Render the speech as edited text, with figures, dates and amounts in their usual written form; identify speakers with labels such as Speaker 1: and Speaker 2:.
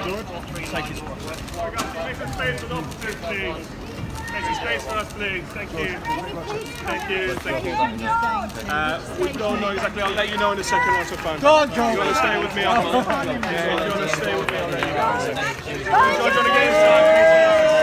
Speaker 1: George. Thank you. Make some space for the officers, please. Make some space for us, please. Thank you. Thank you. Thank you. We don't know exactly. I'll let you know in a second once I find.
Speaker 2: Don't go.
Speaker 1: You want to stay with me? Yeah, you want to stay with me? I'll let you go. George on the game side, please.